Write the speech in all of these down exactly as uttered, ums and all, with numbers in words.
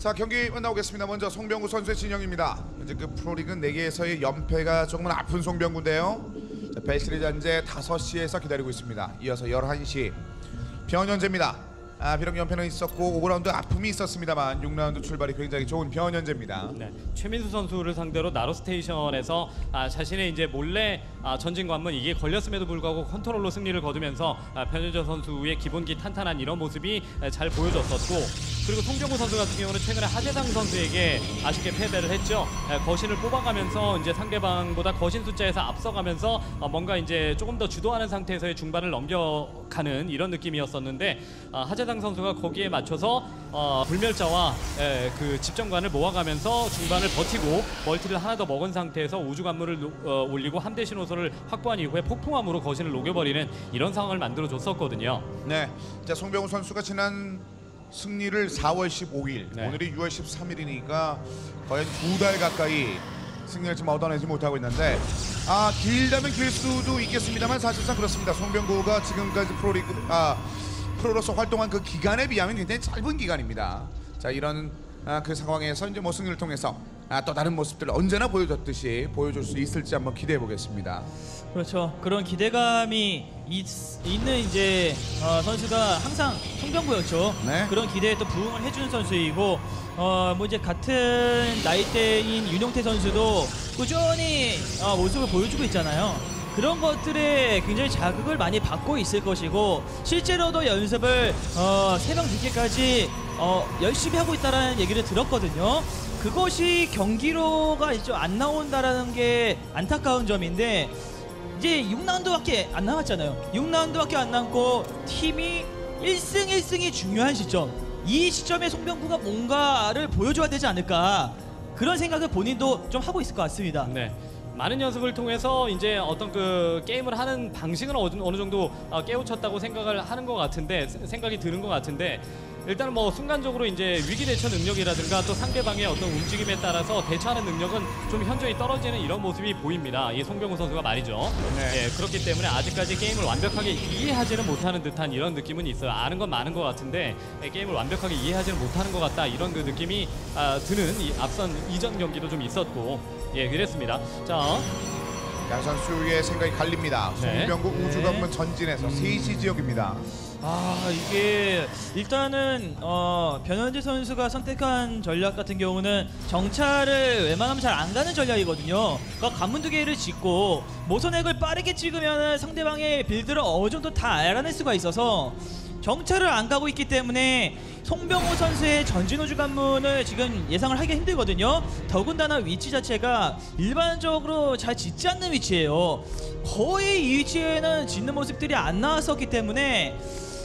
자, 경기 만나보겠습니다. 먼저 송병구 선수의 진영입니다. 현재 그 프로리그 네 개에서의 연패가 조금은 아픈 송병구인데요. 자, 배시리즈 현재 다섯 시에서 기다리고 있습니다. 이어서 열한 시 변현재입니다. 아, 비록 연패는 있었고 오 라운드 아픔이 있었습니다만 육 라운드 출발이 굉장히 좋은 변현재입니다. 네, 최민수 선수를 상대로 나로 스테이션에서 아, 자신의 이제 몰래 아, 전진 관문 이게 걸렸음에도 불구하고 컨트롤로 승리를 거두면서 아, 변현재 선수의 기본기 탄탄한 이런 모습이 아, 잘 보여졌었고, 그리고 송병구 선수 같은 경우는 최근에 하재상 선수에게 아쉽게 패배를 했죠. 아, 거신을 뽑아가면서 이제 상대방보다 거신 숫자에서 앞서가면서 아, 뭔가 이제 조금 더 주도하는 상태에서의 중반을 넘겨가는 이런 느낌이었었는데 아, 하재상 선수가 거기에 맞춰서 어, 불멸자와 에, 그 집정관을 모아가면서 중반을 버티고 멀티를 하나 더 먹은 상태에서 우주관문을 어, 올리고 함대 신호소를 확보한 이후에 폭풍함으로 거신을 녹여버리는 이런 상황을 만들어줬었거든요. 네, 자, 송병구 선수가 지난 승리를 사월 십오일, 네. 오늘이 유월 십삼일이니까 거의 두 달 가까이 승리를 지금 얻어내지 못하고 있는데, 아, 길다면 길 수도 있겠습니다만 사실상 그렇습니다. 송병구가 지금까지 프로리그 아 프로로서 활동한 그 기간에 비하면 굉장히 짧은 기간입니다. 자, 이런 아, 그 상황에서 이제 뭐 승리를 통해서 아, 또 다른 모습들을 언제나 보여줬듯이 보여줄 수 있을지 한번 기대해 보겠습니다. 그렇죠. 그런 기대감이 있, 있는 이제 어, 선수가 항상 송병구였죠. 네. 그런 기대에 또 부응을 해주는 선수이고, 어, 뭐 이제 같은 나이대인 윤용태 선수도 꾸준히 어, 모습을 보여주고 있잖아요. 그런 것들에 굉장히 자극을 많이 받고 있을 것이고, 실제로도 연습을 어, 새벽 늦게까지 어, 열심히 하고 있다는 얘기를 들었거든요. 그것이 경기로가 이제 안 나온다라는 게 안타까운 점인데, 이제 육 라운드밖에 안 남았잖아요. 육 라운드밖에 안 남고 팀이 일 승 일 승이 중요한 시점, 이 시점에 송병구가 뭔가를 보여줘야 되지 않을까, 그런 생각을 본인도 좀 하고 있을 것 같습니다. 네. 많은 연습을 통해서 이제 어떤 그 게임을 하는 방식은 어느 정도 깨우쳤다고 생각을 하는 것 같은데, 생각이 드는 것 같은데, 일단 뭐 순간적으로 이제 위기 대처 능력이라든가 또 상대방의 어떤 움직임에 따라서 대처하는 능력은 좀 현저히 떨어지는 이런 모습이 보입니다. 이 송병구 선수가 말이죠. 네. 예, 그렇기 때문에 아직까지 게임을 완벽하게 이해하지는 못하는 듯한 이런 느낌은 있어요. 아는 건 많은 것 같은데 예, 게임을 완벽하게 이해하지는 못하는 것 같다, 이런 그 느낌이 아, 드는 이 앞선 이전 경기도 좀 있었고, 예, 그랬습니다. 자, 양 선수의 생각이 갈립니다. 네. 송병구 네. 우주관문 전진에서 세 시 지역입니다. 아, 이게 일단은 어, 변현재 선수가 선택한 전략 같은 경우는 정찰을 웬만하면 잘 안 가는 전략이거든요. 그러니까 관문 두 개를 짓고 모선액을 빠르게 찍으면 상대방의 빌드를 어느 정도 다 알아낼 수가 있어서 정찰을 안 가고 있기 때문에 송병호 선수의 전진 우주 관문을 지금 예상을 하기 힘들거든요. 더군다나 위치 자체가 일반적으로 잘 짓지 않는 위치예요. 거의 이 위치에는 짓는 모습들이 안 나왔었기 때문에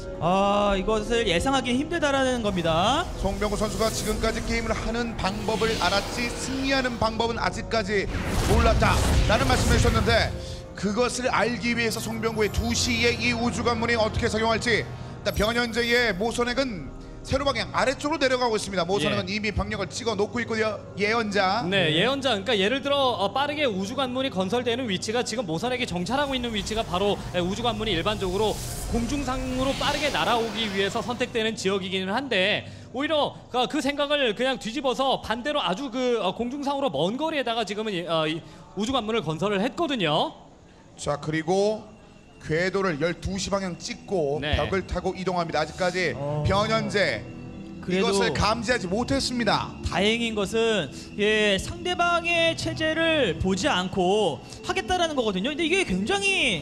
아, 이것을 예상하기 힘들다라는 겁니다. 송병구 선수가 지금까지 게임을 하는 방법을 알았지 승리하는 방법은 아직까지 몰랐다라는 말씀을 해주셨는데, 그것을 알기 위해서 송병구의 두 시에 이 우주관문이 어떻게 작용할지, 일단 변현재의 모선액은 세로 방향 아래쪽으로 내려가고 있습니다. 모선액은 예. 이미 방역을 찍어 놓고 있고요. 예언자. 네, 예언자. 그러니까 예를 들어 어, 빠르게 우주관문이 건설되는 위치가 지금 모선액이 정찰하고 있는 위치가 바로 에, 우주관문이 일반적으로 공중상으로 빠르게 날아오기 위해서 선택되는 지역이기는 한데, 오히려 그, 그 생각을 그냥 뒤집어서 반대로 아주 그 어, 공중상으로 먼 거리에다가 지금은 어, 이 우주관문을 건설을 했거든요. 자, 그리고 궤도를 열두 시 방향 찍고 네. 벽을 타고 이동합니다. 아직까지 어... 변현재 그래도 이것을 감지하지 못했습니다. 다행인 것은 예, 상대방의 체제를 보지 않고 하겠다라는 거거든요. 근데 이게 굉장히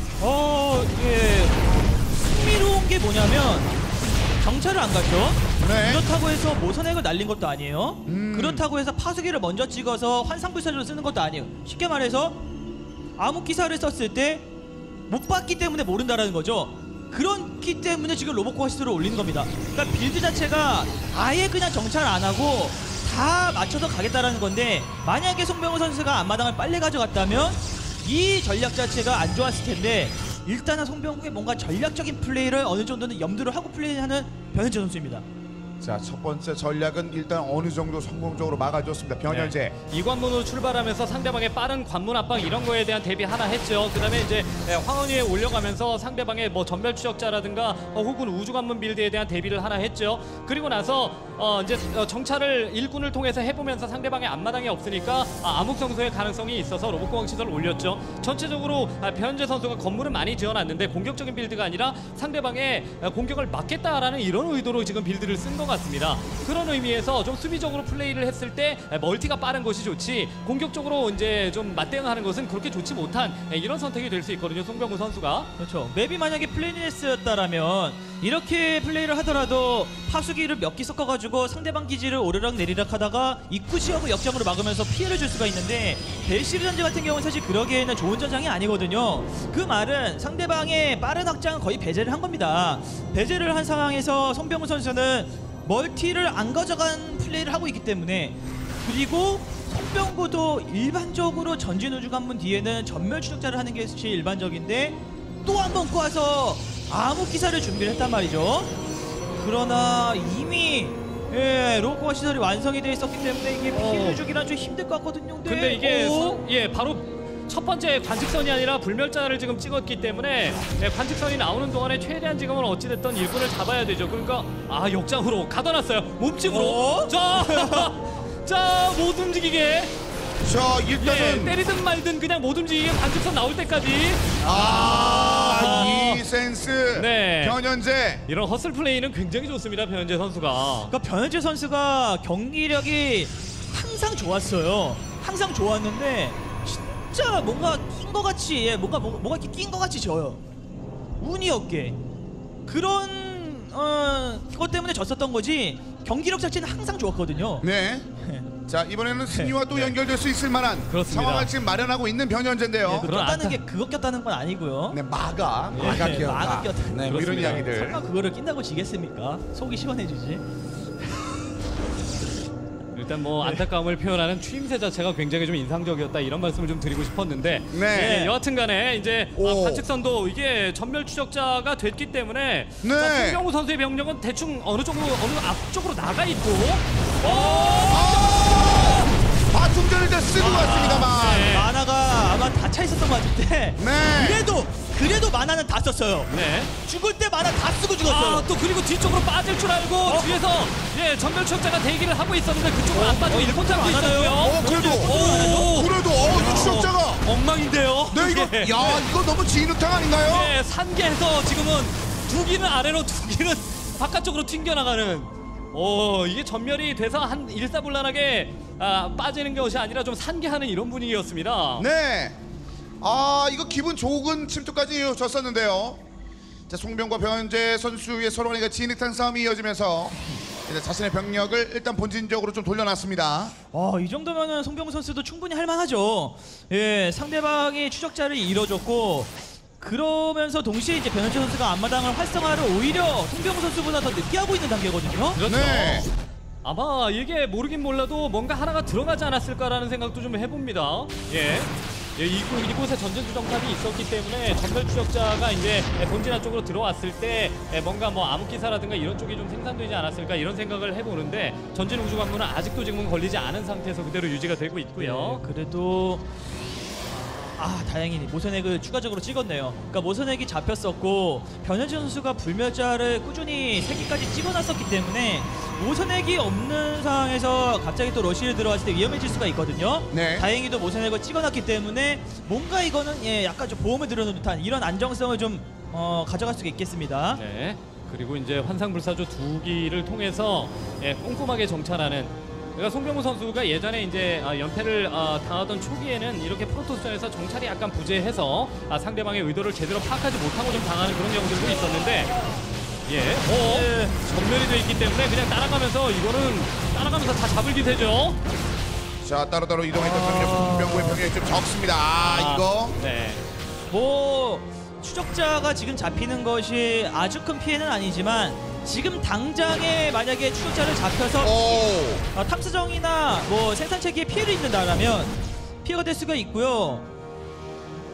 어, 예, 흥미로운 게 뭐냐면 정찰을 안 갔죠. 네. 그렇다고 해서 모선액을 날린 것도 아니에요. 음. 그렇다고 해서 파수기를 먼저 찍어서 환상불사조를 쓰는 것도 아니에요. 쉽게 말해서 암흑기사를 썼을 때 못 봤기 때문에 모른다라는 거죠. 그렇기 때문에 지금 로보코시스를 올리는 겁니다. 그러니까 빌드 자체가 아예 그냥 정찰 안 하고 다 맞춰서 가겠다라는 건데, 만약에 송병호 선수가 앞마당을 빨리 가져갔다면 이 전략 자체가 안 좋았을 텐데, 일단은 송병호의 뭔가 전략적인 플레이를 어느 정도는 염두를 하고 플레이하는 변현재 선수입니다. 자, 첫 번째 전략은 일단 어느 정도 성공적으로 막아줬습니다. 변현재. 네. 이 관문으로 출발하면서 상대방의 빠른 관문 압박 이런 거에 대한 대비 하나 했죠. 그다음에 이제 예, 황혼위에 올려가면서 상대방의 뭐 전멸 추적자라든가 어, 혹은 우주 관문 빌드에 대한 대비를 하나 했죠. 그리고 나서 어, 이제 어, 정찰을 일꾼을 통해서 해보면서 상대방의 앞마당이 없으니까 아, 암흑성소의 가능성이 있어서 로봇공학 시설을 올렸죠. 전체적으로 아, 변현재 선수가 건물은 많이 지어놨는데 공격적인 빌드가 아니라 상대방의 아, 공격을 막겠다라는 이런 의도로 지금 빌드를 쓴 것 같습니다. 그런 의미에서 좀 수비적으로 플레이를 했을 때 아, 멀티가 빠른 것이 좋지 공격적으로 이제 좀 맞대응하는 것은 그렇게 좋지 못한 아, 이런 선택이 될 수 있거든요. 송병구 선수가. 그렇죠. 맵이 만약에 플레이니스였다라면 이렇게 플레이를 하더라도 파수기를 몇 개 섞어가지고 상대방 기지를 오르락 내리락 하다가 입구 지역을 역장으로 막으면서 피해를 줄 수가 있는데 벨시르 전제 같은 경우는 사실 그러기에는 좋은 전장이 아니거든요. 그 말은 상대방의 빠른 확장은 거의 배제를 한 겁니다. 배제를 한 상황에서 송병구 선수는 멀티를 안 가져간 플레이를 하고 있기 때문에 그리고 송병구도 일반적으로 전진 우주 관문 뒤에는 전멸 추적자를 하는 게 사실 일반적인데 또 한 번 꼬아서 암흑 기사를 준비를 했단 말이죠. 그러나 이미 예, 로코가 시설이 완성이 되어 있었기 때문에 이게 피해를 어. 주기는 좀 힘들 것 같거든요. 근데, 근데 이게 어? 서- 예 바로 첫 번째 관측선이 아니라 불멸자를 지금 찍었기 때문에 예, 관측선이 나오는 동안에 최대한 지금은 어찌됐든 일꾼을 잡아야 되죠. 그러니까 아 역장으로 가둬놨어요. 몸집으로. 어? 자, 자 못 움직이게. 자, 예, 일단은 때리든 말든 그냥 못 움직이게 관측선 나올 때까지. 아, 아. 이 센스. 네. 변현재. 이런 허슬 플레이는 굉장히 좋습니다. 변현재 선수가. 그러니까 변현재 선수가 경기력이 항상 좋았어요. 항상 좋았는데 진짜 뭔가 낀 것 같이 예, 뭔가 뭐, 뭐가 이렇게 낀 것 같이 져요. 운이 없게 그런 어, 것 때문에 졌었던 거지. 경기력 자체는 항상 좋았거든요. 네. 자, 이번에는 승리와 또 네. 연결될 수 있을 만한 그렇습니다. 상황을 지금 마련하고 있는 변현재인데요. 예, 그 그런 꼈다는 안타- 게 그거 꼈다는 건 아니고요. 네, 마가. 예, 마가 예, 끼었다. 마가 끼었다. 네, 뭐 이런 그렇습니다. 이야기들. 설마 그거를 낀다고 지겠습니까? 속이 시원해지지. 일단 뭐 안타까움을 표현하는 추임새 자체가 굉장히 좀 인상적이었다 이런 말씀을 좀 드리고 싶었는데 네. 예, 여하튼간에 이제 오. 아, 관측선도 이게 전멸 추적자가 됐기 때문에 네. 자, 송병우 선수의 병력은 대충 어느 정도 어느 앞쪽으로 나가 있고 오! 아! 바통전을 다 쓰고 왔습니다만. 네. 만화가 아마 다 차 있었던 것 같은데 네. 그래도 그래도 만화는 다 썼어요. 네. 죽을 때 만화 다 쓰고 죽었어요. 아, 또 그리고 뒤쪽으로 빠질 줄 알고 뒤에서 예 전멸 추적자가 대기를 하고 있었는데 그쪽으로 안 빠지고 일본 잡고 안 하나요? 있었고요. 어, 그래도. 오! 그래도, 어, 이거 추적자가. 엉망인데요. 네, 이거, 예. 야, 이거 너무 진흙탕 아닌가요? 네, 산계에서 지금은 두 기는 아래로 두 기는 바깥쪽으로 튕겨나가는 오 이게 전멸이 돼서 한 일사불란하게 아, 빠지는 것이 아니라 좀 산계하는 이런 분위기였습니다. 네. 아, 이거 기분 좋은 침투까지 이어졌었는데요. 자, 송병과 변현재 선수의 서로 간의 진흙탕 싸움이 이어지면서 이제 자신의 병력을 일단 본진적으로 좀 돌려놨습니다. 아, 이 정도면은 송병우 선수도 충분히 할 만하죠. 예, 상대방이 추적자를 잃어줬고 그러면서 동시에 이제 변현재 선수가 앞마당을 활성화를 오히려 송병우 선수보다 더 늦게 하고 있는 단계거든요. 그렇죠. 네. 아마 이게 모르긴 몰라도 뭔가 하나가 들어가지 않았을까라는 생각도 좀 해봅니다. 예. 예, 이곳, 이곳에 전진 주정탑이 있었기 때문에 전멸 추적자가 이제 본진화 쪽으로 들어왔을 때 뭔가 뭐 암흑기사라든가 이런 쪽이 좀 생산되지 않았을까 이런 생각을 해보는데 전진 우주 관문은 아직도 지금은 걸리지 않은 상태에서 그대로 유지가 되고 있고요. 네, 그래도 아 다행히 모선액을 추가적으로 찍었네요. 그러니까 모선액이 잡혔었고 변현재 선수가 불멸자를 꾸준히 세 개까지 찍어놨었기 때문에 모선액이 없는 상황에서 갑자기 또 러시를 들어왔을 때 위험해질 수가 있거든요. 네. 다행히도 모선액을 찍어놨기 때문에 뭔가 이거는 예 약간 좀 보험을 들어놓은 듯한 이런 안정성을 좀 어, 가져갈 수가 있겠습니다. 네. 그리고 이제 환상불사조 두 기를 통해서 예, 꼼꼼하게 정찰하는. 그러니까 송병우 선수가 예전에 이제 아, 연패를 아, 당하던 초기에는 이렇게 프로토스전에서 정찰이 약간 부재해서 아, 상대방의 의도를 제대로 파악하지 못하고 좀 당하는 그런 경우들도 있었는데 예, 어, 네. 전멸이 돼 있기 때문에 그냥 따라가면서 이거는 따라가면서 다 잡을 듯 해죠. 자, 따로따로 이동했던 병력, 송병구의 병력이 좀 적습니다. 아, 이거. 네. 뭐 추적자가 지금 잡히는 것이 아주 큰 피해는 아니지만 지금 당장에 만약에 추적자를 잡혀서 오. 어, 탐사정이나 뭐 생산 체계에 피해를 입는다라면 피해가 될 수가 있고요.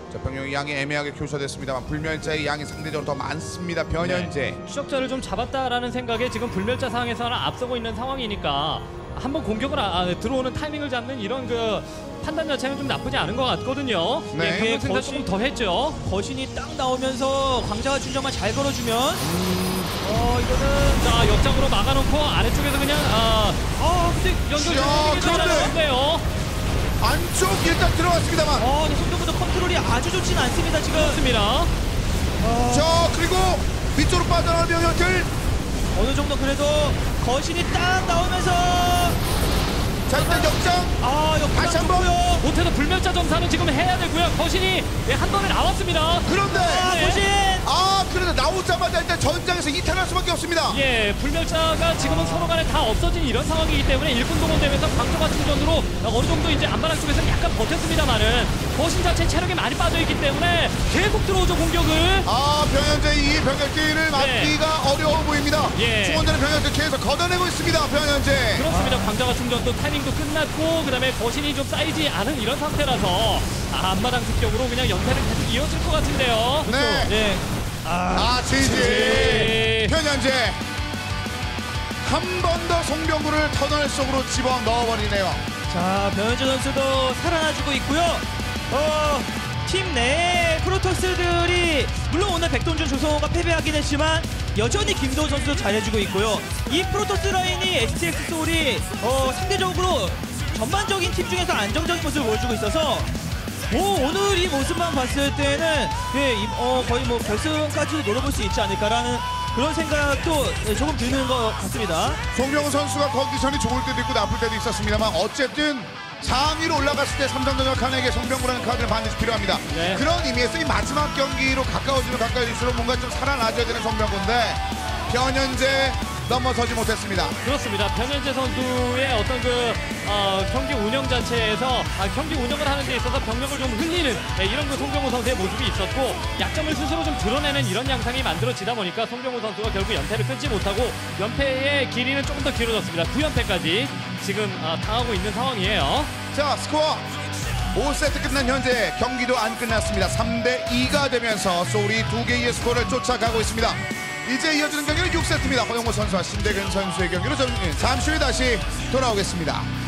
자, 병력의 양이 애매하게 교차됐습니다만 불멸자의 양이 상대적으로 더 많습니다. 변현재. 네. 추적자를 좀 잡았다라는 생각에 지금 불멸자 상황에서는 앞서고 있는 상황이니까 한번 공격을 아, 아, 들어오는 타이밍을 잡는 이런 그 판단 자체는 좀 나쁘지 않은 것 같거든요. 네. 네, 병력 생산 거신- 조금 더 했죠. 거신이 딱 나오면서 광자가 준정만 잘 걸어주면 어 이거는 자, 옆장으로 막아놓고 아래쪽에서 그냥 아, 아 근데 연결 야, 되게 그런데! 잘하는데요. 안쪽 일단 들어갔습니다만. 어 근데 송병구도 컨트롤이 아주 좋진 않습니다 지금. 그렇습니다. 자, 그리고 위쪽으로 빠져나가는 병력들. 어느 정도 그래도 거신이 딱 나오면서 자, 일단 역장. 아 역장 다시 한번. 좋고요. 못해도 불멸자 점사는 지금 해야 되고요. 거신이 예, 한 번에 나왔습니다. 그런데 아 네. 거신. 아, 그런데 나오자마자 일단 전장에서 이탈할 수밖에 없습니다. 예, 불멸자가 지금은 서로 간에 다 없어진 이런 상황이기 때문에 일 분 동원되면서 광조가 충전으로 어느 정도 이제 안바닥 쪽에서 약간 버텼습니다만은 거신 자체 체력이 많이 빠져있기 때문에 계속 들어오죠, 공격을. 아, 병현재 이 병력들을 막기가 어려워 보입니다. 예. 충원되는 병력들 계속 걷어내고 있습니다. 병현재. 그렇습니다. 광자가 충전도 타이밍도 끝났고 그다음에 거신이 좀 쌓이지 않은 이런 상태라서 아, 앞마당 습격으로 그냥 연패는 계속 이어질 것 같은데요. 네. 예. 아 아, 지지. 지지. 변현재 한 번 더 송병구를 터널 속으로 집어 넣어버리네요. 자, 변현재 선수도 살아나주고 있고요. 어, 팀 내 프로토스들이 물론 오늘 백동준 조성호가 패배하긴 했지만 여전히 김도우 선수도 잘해주고 있고요. 이 프로토스 라인이 에스티엑스 소울이 어, 상대적으로 전반적인 팀 중에서 안정적인 모습을 보여주고 있어서 뭐 오늘 이 모습만 봤을 때는 예, 이- 어, 거의 뭐 결승까지도 노려볼 수 있지 않을까라는 그런 생각도 예, 조금 드는 것 같습니다. 송병구 선수가 컨디션이 좋을 때도 있고 나쁠 때도 있었습니다만 어쨌든 상위로 올라갔을 때 삼성전자 칸에게 송병구라는 카드는 반드시 필요합니다. 네. 그런 의미에서 이 마지막 경기로 가까워지면 가까워질수록 뭔가 좀 살아나줘야 되는 송병구인데 변현재 넘어서지 못했습니다. 그렇습니다. 변현재 선수의 어떤 그 어, 경기 운영 자체에서 아, 경기 운영을 하는 데 있어서 병력을 좀 흘리는 네, 이런 그 송병호 선수의 모습이 있었고 약점을 스스로 좀 드러내는 이런 양상이 만들어지다 보니까 송병호 선수가 결국 연패를 끊지 못하고 연패의 길이는 조금 더 길어졌습니다. 구 연패까지 지금 아, 당하고 있는 상황이에요. 자, 스코어 오 세트 끝난 현재 경기도 안 끝났습니다. 삼 대 이가 되면서 소울이 두 개의 스코어를 쫓아가고 있습니다. 이제 이어지는 경기는 육 세트입니다. 허영무 선수와 신대근 선수의 경기로 좀, 잠시 후에 다시 돌아오겠습니다.